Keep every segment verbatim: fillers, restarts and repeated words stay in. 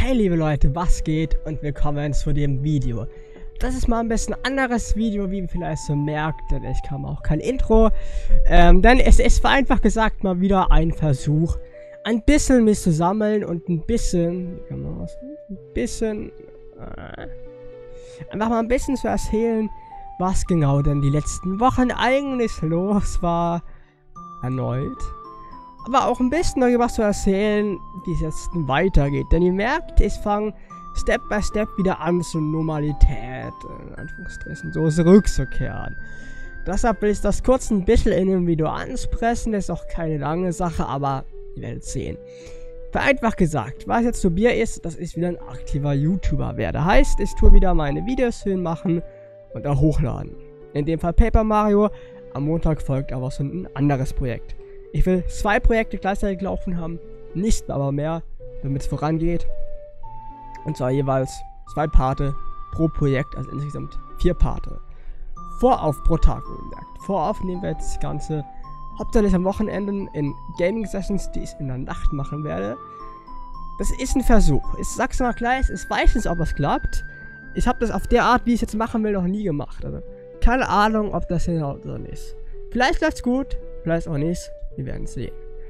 Hey liebe Leute, was geht und willkommen zu dem Video. Das ist mal ein bisschen anderes Video, wie ihr vielleicht so merkt, denn ich kam auch kein Intro. Ähm, denn es ist vereinfacht gesagt mal wieder ein Versuch, ein bisschen mich zu sammeln und ein bisschen, wie kann man das, ein bisschen, äh, einfach mal ein bisschen zu erzählen, was genau denn die letzten Wochen eigentlich los war, erneut. Aber auch ein bisschen darüber zu erzählen, wie es jetzt weitergeht. Denn ihr merkt, ich fange Step by Step wieder an zur Normalität, in Anführungsstrichen, so zurückzukehren. Deshalb will ich das kurz ein bisschen in dem Video ansprechen. Das ist auch keine lange Sache, aber ihr werdet sehen. Vereinfacht gesagt, was jetzt zu Bier ist, dass ich wieder ein aktiver YouTuber werde. Heißt, ich tue wieder meine Videos hin machen und auch hochladen. In dem Fall Paper Mario. Am Montag folgt aber so ein anderes Projekt. Ich will zwei Projekte gleichzeitig laufen haben, nicht aber mehr, damit es vorangeht. Und zwar jeweils zwei Parte pro Projekt, also insgesamt vier Parte. Vorauf pro Tag, wohlgemerkt. Vorauf nehmen wir jetzt das Ganze hauptsächlich am Wochenende in Gaming Sessions, die ich in der Nacht machen werde. Das ist ein Versuch. Ich sag's mal gleich, ich weiß nicht, ob es klappt. Ich habe das auf der Art, wie ich es jetzt machen will, noch nie gemacht. Also keine Ahnung, ob das hinhaut oder nicht. Vielleicht klappt's gut, vielleicht auch nicht. Wir werden sehen.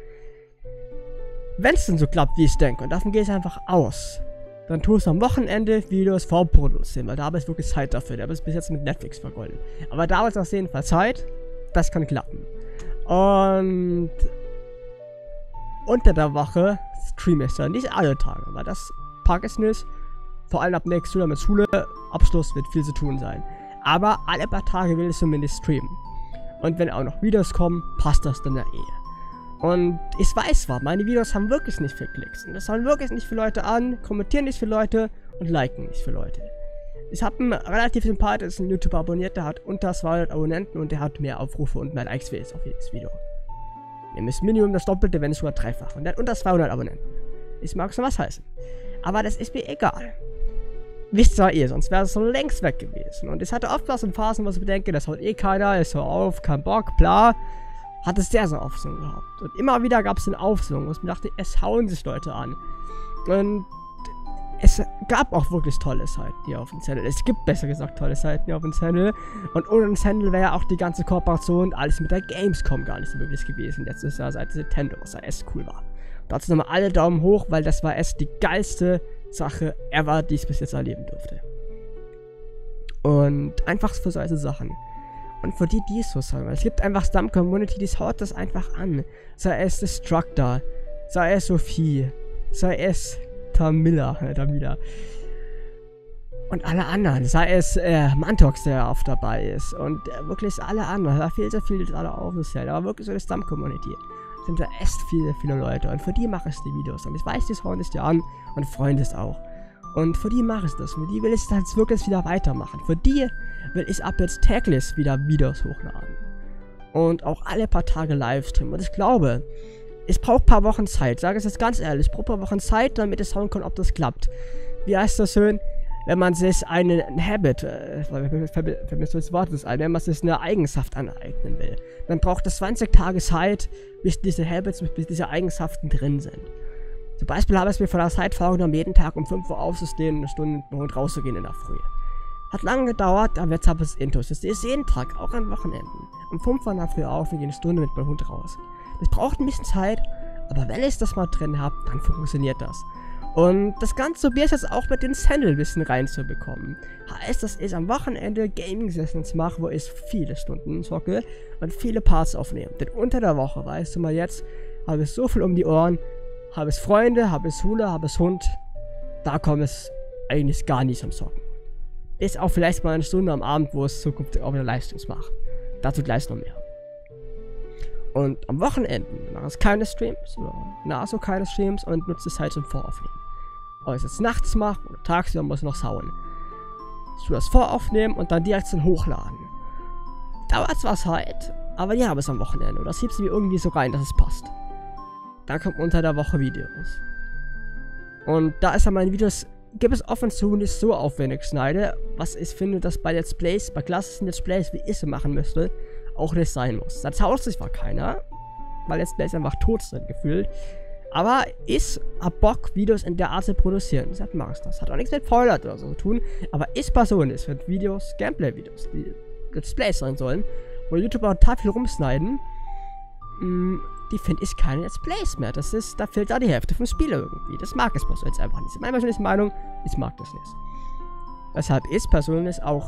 Wenn es denn so klappt, wie ich denke, und davon gehe ich einfach aus, dann tue ich am Wochenende Videos vorproduzieren, weil da habe ich wirklich Zeit dafür. Da habe ich bis jetzt mit Netflix vergolden. Aber da habe ich auf jeden Fall Zeit. Das kann klappen. Und unter der Woche streame ich dann nicht alle Tage, weil das packe ich nicht. Vor allem ab nächstes Jahr mit Schule. Abschluss wird viel zu tun sein. Aber alle paar Tage will ich zumindest streamen. Und wenn auch noch Videos kommen, passt das dann ja eh. Und ich weiß zwar, meine Videos haben wirklich nicht viel Klicks. Und das schauen wirklich nicht viele Leute an, kommentieren nicht viele Leute und liken nicht viele Leute. Ich habe einen relativ sympathischen YouTuber abonniert, der hat unter zweihundert Abonnenten und der hat mehr Aufrufe und mehr Likes wie ich auf jedes Video. Nämlich Minimum das Doppelte, wenn nicht sogar dreifach. Und der hat unter zweihundert Abonnenten. Ich mag schon was heißen. Aber das ist mir egal. Wisst ihr ihr, sonst wäre es so längst weg gewesen. Und ich hatte oft was in Phasen, wo ich bedenke, das haut eh keiner, ist so auf, kein Bock, bla. Hat es sehr, sehr oft so gehabt. Und immer wieder gab es den Aufsung, wo ich mir dachte, es hauen sich Leute an. Und es gab auch wirklich tolle Seiten hier auf dem Channel. Es gibt besser gesagt tolle Seiten hier auf dem Channel. Und ohne den Channel wäre ja auch die ganze Kooperation und alles mit der Gamescom gar nicht so möglich gewesen. Letztes Jahr seit Nintendo, was ja echt cool war. Dazu nochmal alle Daumen hoch, weil das war echt die geilste Sache ever, die ich bis jetzt erleben durfte. Und einfach für solche Sachen. Und für die, die es so sagen, es gibt einfach Stam-Community, die haut das einfach an. Sei es Destructor, sei es Sophie, sei es Tamila, äh, Tamila. Und alle anderen, sei es äh, Mantox, der oft dabei ist. Und äh, wirklich alle anderen, da fehlt sehr viel, das alle aufzuzählen. Aber wirklich so eine Stam-Community. Sind da echt viele, viele Leute. Und für die mache ich die Videos. Und ich weiß, die schauen sich die an und freuen das auch. Und für die mache ich das. Für die will ich das jetzt wirklich wieder weitermachen. Für die will ich ab jetzt täglich wieder Videos hochladen. Und auch alle paar Tage Livestreamen. Und ich glaube, ich brauche ein paar Wochen Zeit. Sage es jetzt ganz ehrlich. Ich brauche ein paar Wochen Zeit, damit ich schauen kann, ob das klappt. Wie heißt das schön? Wenn man sich einen Habit, äh, vermisst das Wort ist ein, wenn man sich eine Eigenschaft aneignen will, dann braucht es zwanzig Tage Zeit, bis diese Habits, bis diese Eigenschaften drin sind. Zum Beispiel habe ich mir von der Zeit vorgenommen, jeden Tag um fünf Uhr aufzustehen und eine Stunde mit dem Hund rauszugehen in der Früh. Hat lange gedauert, aber jetzt habe ich es intus. Das ist jeden Tag, auch an Wochenenden. Um fünf Uhr in der Früh auf und gehe eine Stunde mit meinem Hund raus. Das braucht ein bisschen Zeit, aber wenn ich das mal drin habe, dann funktioniert das. Und das Ganze probiere ich jetzt auch mit den Channel-Wissen reinzubekommen. Heißt, dass ich am Wochenende Gaming-Sessions mache, wo ich viele Stunden zocke und viele Parts aufnehme. Denn unter der Woche, weißt du mal jetzt, habe ich so viel um die Ohren, habe ich Freunde, habe ich Schule, habe ich Hund, da komme ich eigentlich gar nicht zum Zocken. Ist auch vielleicht mal eine Stunde am Abend, wo ich zukünftig auch wieder Livestreams mache. Dazu gleich noch mehr. Und am Wochenende mache ich keine Streams, oder nahezu keine Streams und nutze es halt zum Voraufnehmen. Ob ich es jetzt nachts mache oder tagsüber, muss ich noch schauen. Ich tue das Voraufnehmen und dann direkt zum Hochladen. Dauert zwar Zeit, aber ja, habe es am Wochenende. Oder schiebst du mir irgendwie so rein, dass es passt. Dann kommt unter der Woche Videos. Und da ist ja meine Videos, gibt es offen zu, nicht so aufwendig schneide, was ich finde, dass bei Let's Plays, bei klassischen Let's Plays, wie ich sie machen müsste, auch nicht sein muss. Da tauscht sich zwar keiner, weil Let's Plays einfach tot sind gefühlt. Aber ist hab Bock, Videos in der Art zu produzieren. Deshalb mach ich das. Hat auch nichts mit Fallout oder so zu tun. Aber ist Person ist für Videos, Gameplay-Videos, die Let's Plays sein sollen, wo YouTuber total viel rumschneiden, mh, die finde ich keine Let's Plays mehr. Das ist, da fehlt da die Hälfte vom Spiel irgendwie. Das mag es jetzt einfach nicht. Meine persönliche Meinung, ich mag das nicht. Deshalb ist persönlich auch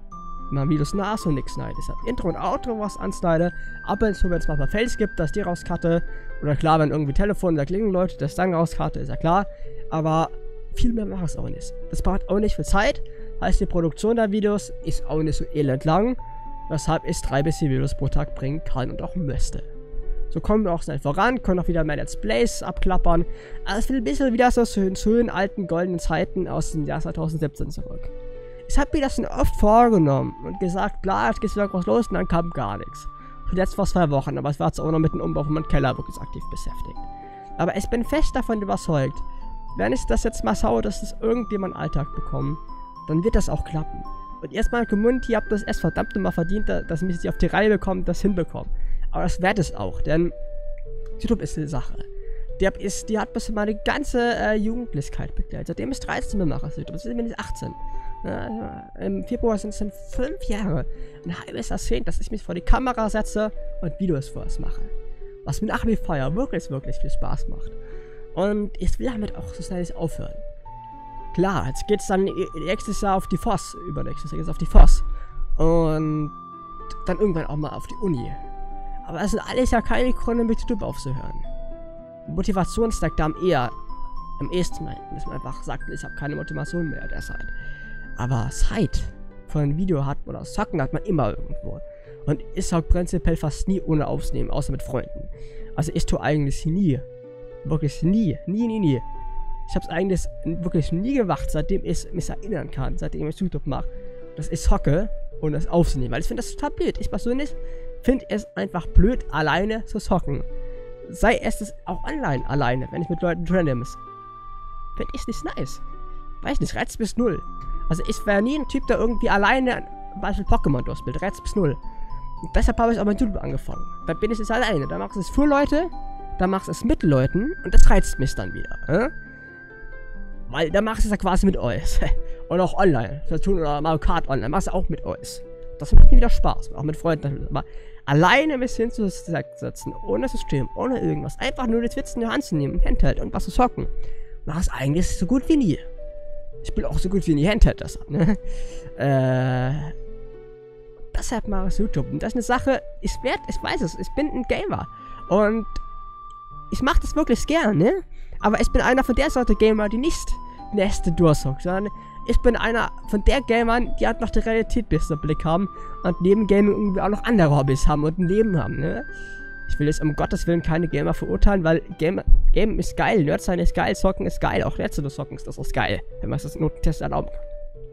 mal Videos nach so nichts schneide. Deshalb Intro und Outro was anschneide. Ab und zu, wenn es mal Fails gibt, dass die rauskatte. Oder klar, wenn irgendwie Telefon da klingen Leute, das dann rauskatte, ist ja klar. Aber viel mehr mache ich auch nicht. Das braucht auch nicht viel Zeit. Heißt, die Produktion der Videos ist auch nicht so elend lang. Weshalb ich drei bis vier Videos pro Tag bringen kann und auch müsste. So kommen wir auch schnell voran, können auch wieder mehr Let's Plays abklappern. Aber es will ein bisschen wieder so zu den schönen alten goldenen Zeiten aus dem Jahr zweitausendsiebzehn zurück. Ich habe mir das schon oft vorgenommen und gesagt, bla, jetzt geht's wieder groß los und dann kam gar nichts. Zuletzt vor zwei Wochen, aber es war jetzt auch noch mit dem Umbau von meinem Keller wirklich aktiv beschäftigt. Aber ich bin fest davon überzeugt, wenn ich das jetzt mal schaue, dass es irgendjemand Alltag bekommt, dann wird das auch klappen. Und erstmal Community habt das erst verdammt nochmal verdient, dass mich die auf die Reihe bekommen, das hinbekommen. Aber das wird es auch, denn YouTube ist eine Sache. Die, hab, ist, die hat bis meine ganze äh, Jugendlichkeit begleitet. Seitdem ich dreizehn mache, YouTube. Das sind mindestens achtzehn. Ja, im Februar sind es dann fünf Jahre. Ein halbes Jahrzehnt, dass ich mich vor die Kamera setze und Videos für es mache. Was mir nach wie vor ja wirklich, wirklich viel Spaß macht. Und ich will damit auch so schnell aufhören. Klar, jetzt geht es dann nächstes Jahr auf die F O S. Übernächstes Jahr geht es auf die F O S. Und dann irgendwann auch mal auf die Uni. Aber das sind alles ja keine Gründe, mit YouTube aufzuhören. Motivation steigt da am eher, am ehesten ein, dass man einfach sagt, ich habe keine Motivation mehr derzeit. Aber Zeit von einem Video hat oder Zocken hat man immer irgendwo. Und ich sag prinzipiell fast nie ohne Aufnehmen, außer mit Freunden. Also ich tue eigentlich nie. Wirklich nie, nie, nie, nie. Ich habe es eigentlich wirklich nie gemacht, seitdem ich mich erinnern kann, seitdem ich YouTube mache, dass ich zocke und das aufzunehmen. Weil ich finde das total blöd. Ich persönlich finde es einfach blöd, alleine zu zocken. Sei es das auch online alleine, wenn ich mit Leuten trenne muss. Finde ich nicht nice. Weiß nicht, Reiz bis null. Also ich wäre nie ein Typ, der irgendwie alleine Beispiel Pokémon durchspielt. Reiz bis null. Und deshalb habe ich auch mit YouTube angefangen. Da bin ich jetzt alleine. Da machst du es für Leute, da machst du es mit Leuten und das reizt mich dann wieder. Äh? Weil da machst du es ja quasi mit euch. Und auch online. Oder Mario Kart online. Machst du auch mit euch. Das macht mir wieder Spaß. Auch mit Freunden. Aber alleine ein bisschen zu setzen. Ohne System. Ohne irgendwas. Einfach nur die Twitch in die Hand zu nehmen. Handheld und was zu zocken. Mach es eigentlich so gut wie nie. Ich bin auch so gut wie nie Handheld. Deshalb, ne? Äh. Deshalb mache ich YouTube. Und das ist eine Sache. Ich werde, ich weiß es. Ich bin ein Gamer. Und ich mache das wirklich gern, ne? Aber ich bin einer von der Sorte Gamer, die nicht Nächte durchzockt, sondern ich bin einer von der Gamern, die halt noch die Realität bis im Blick haben und neben Gaming irgendwie auch noch andere Hobbys haben und ein Leben haben, ne? Ich will jetzt um Gottes Willen keine Gamer verurteilen, weil Game, Game ist geil, Nerd sein ist geil, Zocken ist geil, auch Netze zu zocken ist das ist geil, wenn man es das Notentest erlauben kann.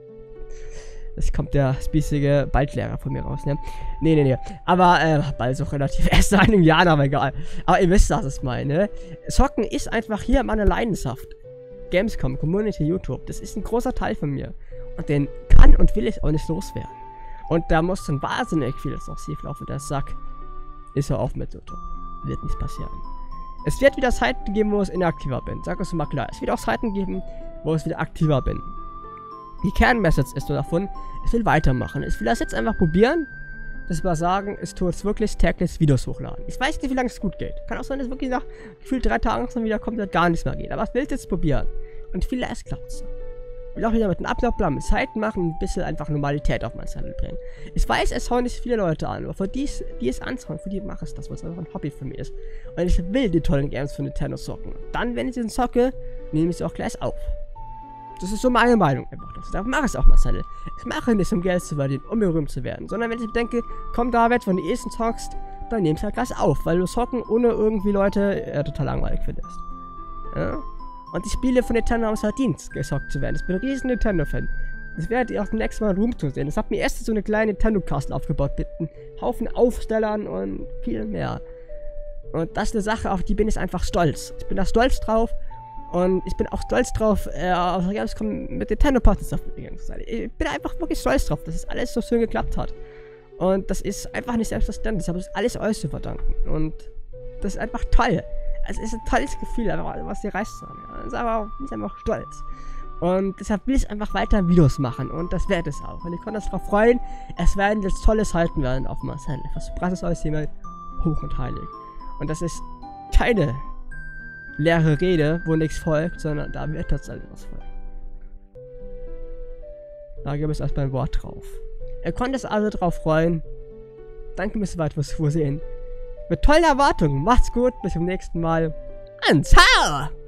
Das kommt der spießige Baldlehrer von mir raus, ne? Nee, nee, nee. Aber, äh, bald so relativ erst in einigen Jahren, aber egal. Aber ihr wisst, was ich meine, ne? Zocken ist einfach hier meine Leidenschaft. Gamescom, Community, YouTube, das ist ein großer Teil von mir. Und den kann und will ich auch nicht loswerden. Und da muss dann wahnsinnig vieles noch schief laufen. Der Sack ist ja auf mit YouTube. Wird nicht passieren. Es wird wieder Zeiten geben, wo ich inaktiver bin. Sag es mal klar. Es wird auch Zeiten geben, wo ich wieder aktiver bin. Die Kernmessage ist nur davon, ich will weitermachen. Ich will das jetzt einfach probieren. Das mal sagen, ich tue jetzt wirklich täglich Videos hochladen. Ich weiß nicht, wie lange es gut geht. Kann auch sein, dass wirklich nach gefühlt drei Tagen schon wieder komplett gar nichts mehr geht. Aber ich will es jetzt probieren. Und vielleicht klappt es. Ich will auch wieder mit einem Ablaufplan mit Zeiten machen, ein bisschen einfach Normalität auf mein Channel bringen. Ich weiß, es hauen nicht viele Leute an, aber für die, die es anschauen, für die mache ich das, weil es einfach ein Hobby für mich ist. Und ich will die tollen Games von Nintendo zocken. Dann, wenn ich den zocke, nehme ich sie auch gleich auf. Das ist so meine Meinung einfach. Da mache ich es auch mal, Channel. Ich mache nicht, um Geld zu verdienen, um berühmt zu werden. Sondern wenn ich denke, komm David, wenn du ersten zockst, dann nimmst du halt gleich auf. Weil du zocken ohne irgendwie Leute äh, total langweilig findest. Ja? Und die Spiele von Nintendo haben es verdient, gezockt zu werden. Ich bin ein riesen Nintendo-Fan. Das werdet ihr auch beim nächsten Mal Room zu sehen. Ich habe mir erst so eine kleine Nintendo-Castle aufgebaut mit einem Haufen Aufstellern und viel mehr. Und das ist eine Sache, auf die bin ich einfach stolz. Ich bin da stolz drauf. Und ich bin auch stolz drauf, äh, auf der Gamescom mit Nintendo Partners aufgegangen zu sein. Ich bin einfach wirklich stolz drauf, dass es alles so schön geklappt hat. Und das ist einfach nicht selbstverständlich. Ich habe das alles euch zu verdanken. Und das ist einfach toll. es ist ein tolles Gefühl, einfach was die Reise zu haben. Ja. Das ist aber auch, ist einfach stolz. Und deshalb will ich einfach weiter Videos machen und das werde es auch. Und ihr könnt euch darauf freuen, es werden jetzt tolle Seiten werden auf Marcel. Was Brasses aus jemand hoch und heilig. Und das ist keine leere Rede, wo nichts folgt, sondern da wird tatsächlich was folgen. Da gibt es erstmal ein Wort drauf. Ihr könnt es also drauf freuen. Danke bis weit fürs Zusehen. Mit tollen Erwartungen. Macht's gut. Bis zum nächsten Mal. Und ciao!